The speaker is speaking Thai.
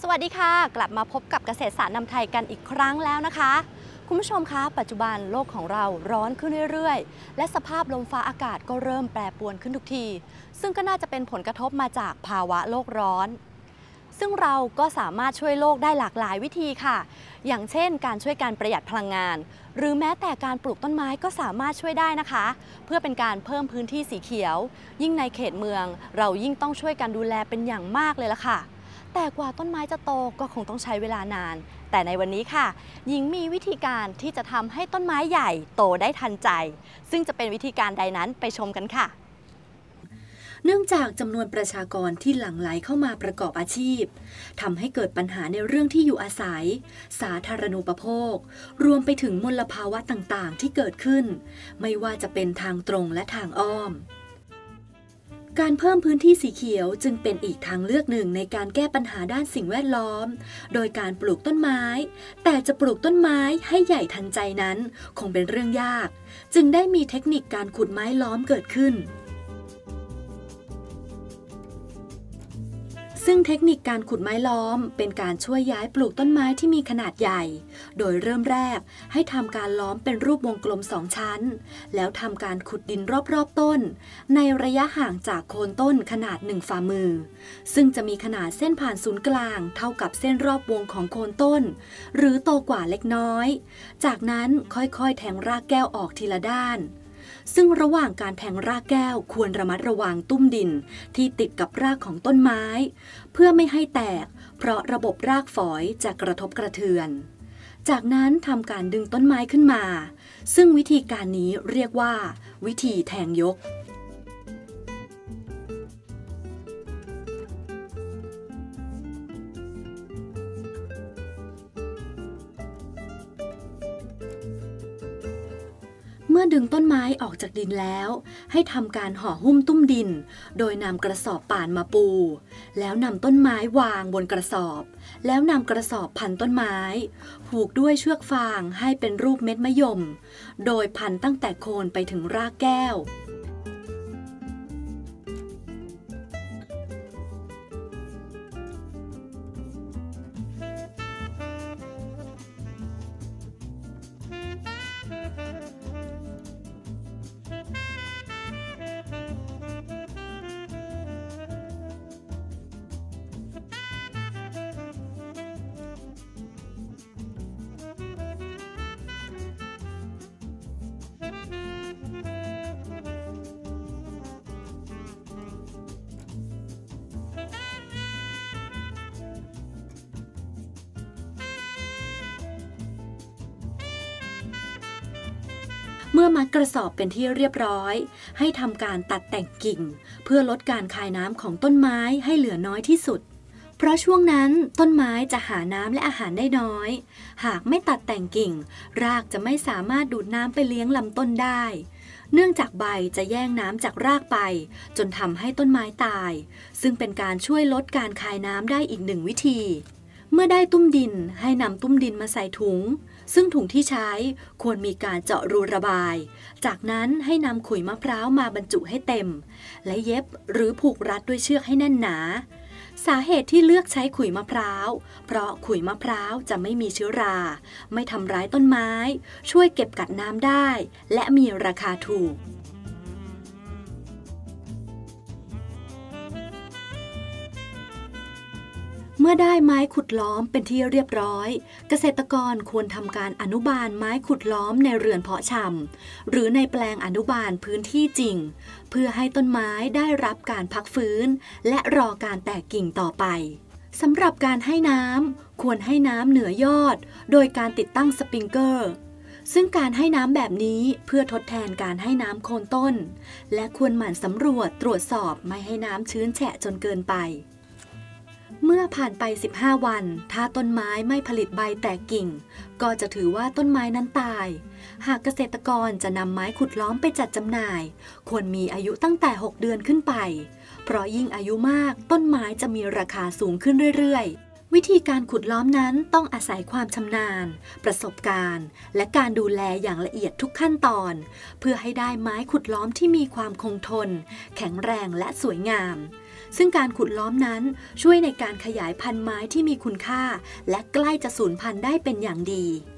สวัสดีค่ะกลับมาพบกับเกษตรศาสตร์นำไทยกันอีกครั้งแล้วนะคะคุณผู้ชมคะปัจจุบันโลกของเราร้อนขึ้นเรื่อยๆและสภาพลมฟ้าอากาศก็เริ่มแปรปรวนขึ้นทุกทีซึ่งก็น่าจะเป็นผลกระทบมาจากภาวะโลกร้อนซึ่งเราก็สามารถช่วยโลกได้หลากหลายวิธีค่ะอย่างเช่นการช่วยการประหยัดพลังงานหรือแม้แต่การปลูกต้นไม้ก็สามารถช่วยได้นะคะเพื่อเป็นการเพิ่มพื้นที่สีเขียวยิ่งในเขตเมืองเรายิ่งต้องช่วยกันดูแลเป็นอย่างมากเลยล่ะค่ะแต่กว่าต้นไม้จะโตก็คงต้องใช้เวลานานแต่ในวันนี้ค่ะหญิงมีวิธีการที่จะทำให้ต้นไม้ใหญ่โตได้ทันใจซึ่งจะเป็นวิธีการใดนั้นไปชมกันค่ะเนื่องจากจำนวนประชากรที่หลั่งไหลเข้ามาประกอบอาชีพทำให้เกิดปัญหาในเรื่องที่อยู่อาศัยสาธารณูปโภครวมไปถึงมลภาวะต่างๆที่เกิดขึ้นไม่ว่าจะเป็นทางตรงและทางอ้อมการเพิ่มพื้นที่สีเขียวจึงเป็นอีกทางเลือกหนึ่งในการแก้ปัญหาด้านสิ่งแวดล้อมโดยการปลูกต้นไม้แต่จะปลูกต้นไม้ให้ใหญ่ทันใจนั้นคงเป็นเรื่องยากจึงได้มีเทคนิคการขุดไม้ล้อมเกิดขึ้นซึ่งเทคนิคการขุดไม้ล้อมเป็นการช่วยย้ายปลูกต้นไม้ที่มีขนาดใหญ่โดยเริ่มแรกให้ทำการล้อมเป็นรูปวงกลม2 ชั้นแล้วทำการขุดดินรอบๆต้นในระยะห่างจากโคนต้นขนาด1 ฝ่ามือซึ่งจะมีขนาดเส้นผ่านศูนย์กลางเท่ากับเส้นรอบวงของโคนต้นหรือโตกว่าเล็กน้อยจากนั้นค่อยๆแทงรากแก้วออกทีละด้านซึ่งระหว่างการแทงรากแก้วควรระมัดระวังตุ้มดินที่ติดกับรากของต้นไม้เพื่อไม่ให้แตกเพราะระบบรากฝอยจะกระทบกระเทือนจากนั้นทำการดึงต้นไม้ขึ้นมาซึ่งวิธีการนี้เรียกว่าวิธีแทงยกเมื่อดึงต้นไม้ออกจากดินแล้วให้ทำการห่อหุ้มตุ้มดินโดยนำกระสอบป่านมาปูแล้วนำต้นไม้วางบนกระสอบแล้วนำกระสอบพันต้นไม้ผูกด้วยเชือกฟางให้เป็นรูปเม็ดมะยมโดยพันตั้งแต่โคนไปถึงรากแก้วเมื่อมัดกระสอบเป็นที่เรียบร้อยให้ทำการตัดแต่งกิ่งเพื่อลดการคายน้ำของต้นไม้ให้เหลือน้อยที่สุดเพราะช่วงนั้นต้นไม้จะหาน้ำและอาหารได้น้อยหากไม่ตัดแต่งกิ่งรากจะไม่สามารถดูดน้ำไปเลี้ยงลำต้นได้เนื่องจากใบจะแย่งน้ำจากรากไปจนทำให้ต้นไม้ตายซึ่งเป็นการช่วยลดการคายน้ำได้อีกหนึ่งวิธีเมื่อได้ตุ้มดินให้นำตุ้มดินมาใส่ถุงซึ่งถุงที่ใช้ควรมีการเจาะรูระบายจากนั้นให้นำขุยมะพร้าวมาบรรจุให้เต็มและเย็บหรือผูกรัดด้วยเชือกให้แน่นหนาสาเหตุที่เลือกใช้ขุยมะพร้าวเพราะขุยมะพร้าวจะไม่มีเชื้อราไม่ทำร้ายต้นไม้ช่วยเก็บกักน้ำได้และมีราคาถูกเมื่อได้ไม้ขุดล้อมเป็นที่เรียบร้อยเกษตรกรควรทำการอนุบาลไม้ขุดล้อมในเรือนเพาะชำหรือในแปลงอนุบาลพื้นที่จริงเพื่อให้ต้นไม้ได้รับการพักฟื้นและรอการแตกกิ่งต่อไปสำหรับการให้น้ำควรให้น้ำเหนือยอดโดยการติดตั้งสปริงเกอร์ซึ่งการให้น้ำแบบนี้เพื่อทดแทนการให้น้ำโคนต้นและควรหมั่นสำรวจตรวจสอบไม่ให้น้ำชื้นแฉะจนเกินไปเมื่อผ่านไป15 วันถ้าต้นไม้ไม่ผลิตใบแตกกิ่งก็จะถือว่าต้นไม้นั้นตายหากเกษตรกรจะนำไม้ขุดล้อมไปจัดจำหน่ายควรมีอายุตั้งแต่6 เดือนขึ้นไปเพราะยิ่งอายุมากต้นไม้จะมีราคาสูงขึ้นเรื่อยๆวิธีการขุดล้อมนั้นต้องอาศัยความชำนาญประสบการณ์และการดูแลอย่างละเอียดทุกขั้นตอนเพื่อให้ได้ไม้ขุดล้อมที่มีความคงทนแข็งแรงและสวยงามซึ่งการขุดล้อมนั้นช่วยในการขยายพันธุ์ไม้ที่มีคุณค่าและใกล้จะสูญพันธุ์ได้เป็นอย่างดี